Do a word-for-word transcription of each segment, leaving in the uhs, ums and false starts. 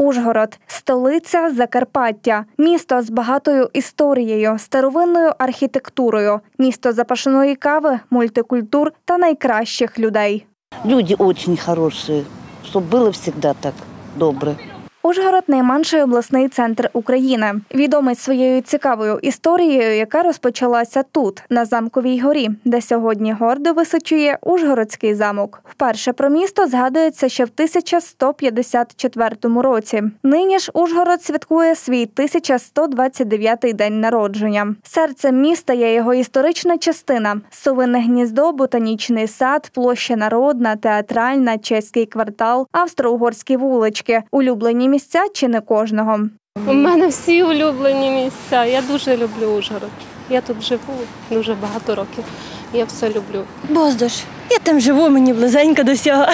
Ужгород – столиця Закарпаття. Місто з багатою історією, старовинною архітектурою. Місто запашної кави, мультикультур та найкращих людей. Люди дуже хороші, щоб було завжди так добре. Ужгород – найменший обласний центр України. Відомий своєю цікавою історією, яка розпочалася тут, на Замковій горі, де сьогодні гордо височує Ужгородський замок. Вперше про місто згадується ще в тисяча сто п'ятдесят четвертому році. Нині ж Ужгород святкує свій тисяча сто двадцять дев'ятий день народження. Серцем міста є його історична частина – Совине гніздо, Ботанічний сад, площа Народна, Театральна, Чеський квартал, Австро-Угорські вулички – улюблені місця чи не кожного? У мене всі улюблені місця. Я дуже люблю Ужгород. Я тут живу дуже багато років. Я все люблю. Боздож. Я там живу, мені близенько до всього.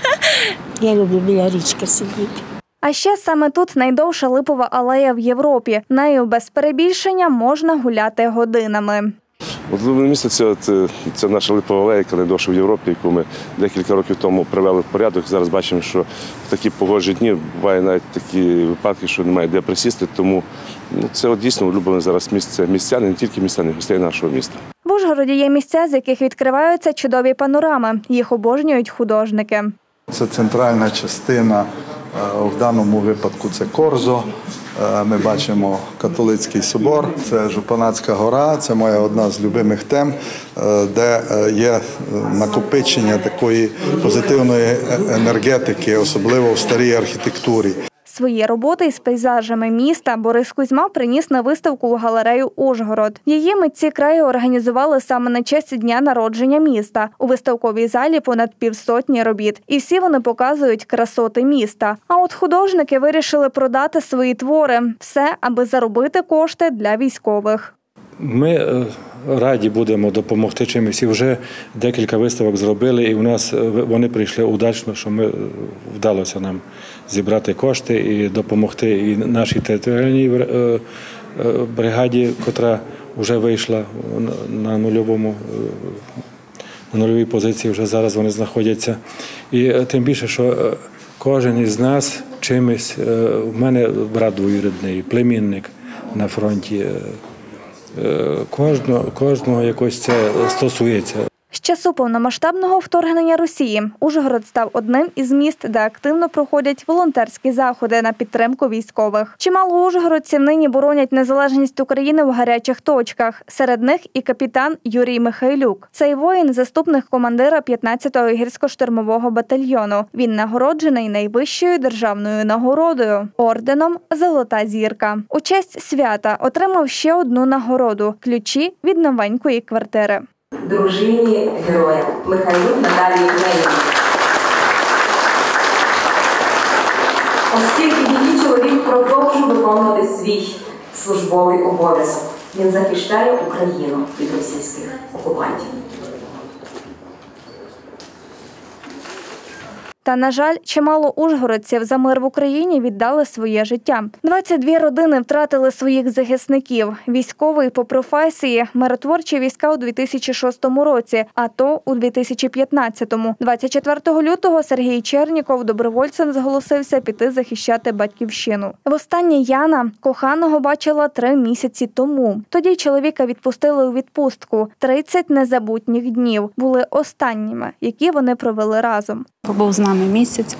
Я люблю біля річки сидіти. А ще саме тут найдовша липова алея в Європі. Нею без перебільшення можна гуляти годинами. Улюблене місце це, це, це наша липова алея, яка найдовша в Європі, яку ми декілька років тому привели в порядок. Зараз бачимо, що в такі погожі дні буває навіть такі випадки, що немає де присісти. Тому ну, це от дійсно улюблене зараз місце містян, не тільки містян, а й гостей нашого міста. В Ужгороді є місця, з яких відкриваються чудові панорами. Їх обожнюють художники. Це центральна частина, в даному випадку це Корзо. Ми бачимо католицький собор, це Жупанацька гора, це моя одна з любимих тем, де є накопичення такої позитивної енергетики, особливо в старій архітектурі. Свої роботи із пейзажами міста Борис Кузьма приніс на виставку у галерею «Ужгород». Її митці краю організували саме на честь дня народження міста. У виставковій залі понад півсотні робіт. І всі вони показують красоти міста. А от художники вирішили продати свої твори. Все, аби заробити кошти для військових. Ми раді будемо допомогти чимось. І вже декілька виставок зробили, і у нас вони прийшли удачно, що ми вдалося нам зібрати кошти і допомогти і нашій територіальній бригаді, котра вже вийшла на нульовому, на нульовій позиції, вже зараз вони знаходяться. І тим більше, що кожен із нас чимось, в мене брат двоюрідний, племінник на фронті, Кожного, кожного якось це стосується. З часу повномасштабного вторгнення Росії Ужгород став одним із міст, де активно проходять волонтерські заходи на підтримку військових. Чимало ужгородців нині боронять незалежність України в гарячих точках. Серед них і капітан Юрій Михайлюк. Цей воїн – заступник командира п'ятнадцятого гірсько-штурмового батальйону. Він нагороджений найвищою державною нагородою – орденом «Золота зірка». У честь свята отримав ще одну нагороду – ключі від новенької квартири. Дружині героя Михайлюк Наталії Євгенівні. Оскільки її чоловік продовжує виконувати свій службовий обов'язок. Він захищає Україну від російських окупантів. Та, на жаль, чимало ужгородців за мир в Україні віддали своє життя. двадцять дві родини втратили своїх захисників. Військовий по професії, миротворчі війська у дві тисячі шостому році, АТО у дві тисячі п'ятнадцятому. двадцять четвертого лютого Сергій Черніков добровольцем зголосився піти захищати батьківщину. Востаннє Яна коханого бачила три місяці тому. Тоді чоловіка відпустили у відпустку. тридцять незабутніх днів були останніми, які вони провели разом. Побув з нами місяць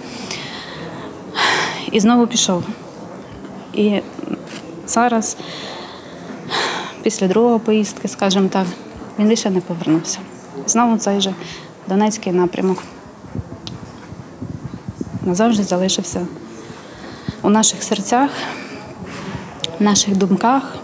і знову пішов. І зараз, після другого поїздки, скажімо так, він більше не повернувся. Знову цей же Донецький напрямок назавжди залишився у наших серцях, в наших думках.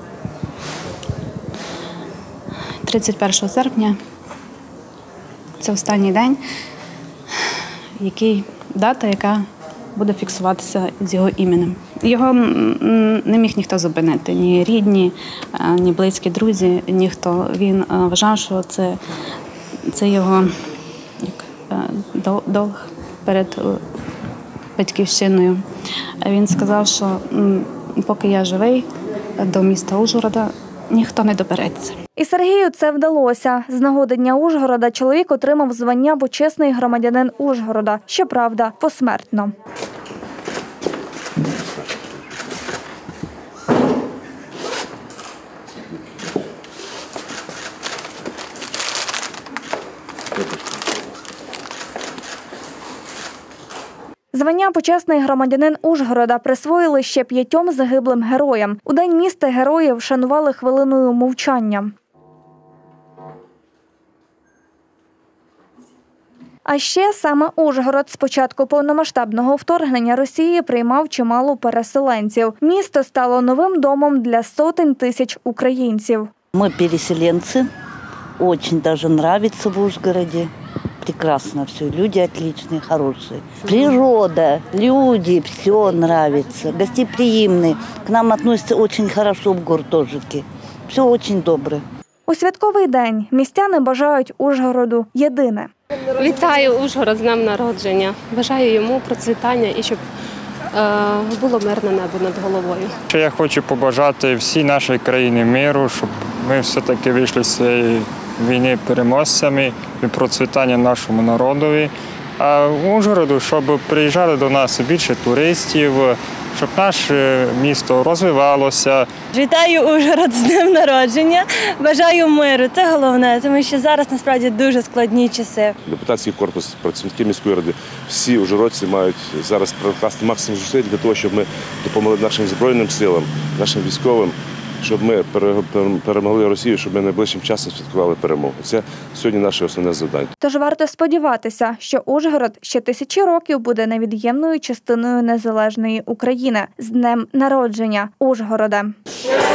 тридцять першого серпня – це останній день, який, дата, яка буде фіксуватися з його іменем. Його не міг ніхто зупинити, ні рідні, ні близькі друзі, ніхто. Він вважав, що це, це його як, долг перед батьківщиною. Він сказав, що поки я живий, до міста Ужгорода ніхто не добереться. І Сергію це вдалося. З нагоди Дня Ужгорода чоловік отримав звання «Почесний громадянин Ужгорода». Щоправда, посмертно. Звання «Почесний громадянин Ужгорода» присвоїли ще п'ятьом загиблим героям. У День міста героїв вшанували хвилиною мовчання. А ще саме Ужгород з початку повномасштабного вторгнення Росії приймав чимало переселенців. Місто стало новим домом для сотень тисяч українців. Мы переселенцы, очень даже нравится в Ужгороде. Прекрасно все, люди отличные, хорошие. Природа, люди, все нравится, гостеприимные. К нам относятся очень хорошо в гуртожитке. Все очень добре. У святковий день містяни бажають Ужгороду єдине. Вітаю Ужгород з днем народження. Бажаю йому процвітання і щоб е, було мирне небо над головою. Я хочу побажати всій нашій країні миру, щоб ми все-таки вийшли з цієї війни переможцями і процвітання нашому народові. А в Ужгороду, щоб приїжджали до нас більше туристів, щоб наше місто розвивалося. Вітаю Ужгород з днем народження. Бажаю миру. Це головне, тому що зараз насправді дуже складні часи. Депутатський корпус, працівники міської ради, всі ужгородці мають зараз прикласти максимум зусиль для того, щоб ми допомогли нашим Збройним силам, нашим військовим, щоб ми перемогли Росію, щоб ми найближчим часом святкували перемогу. Це сьогодні наше основне завдання. Тож варто сподіватися, що Ужгород ще тисячі років буде невід'ємною частиною незалежної України. З днем народження Ужгорода!